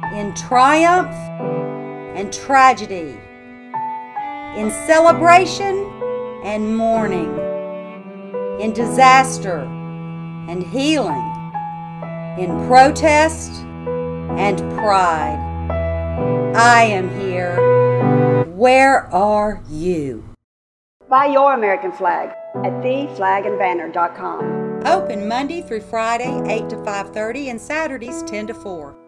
in triumph and tragedy, in celebration and mourning, in disaster and healing, in protest and pride. I am here. Where are you? Buy your American flag at FlagandBanner.com. Open Monday through Friday, 8 to 5:30, and Saturdays, 10 to 4.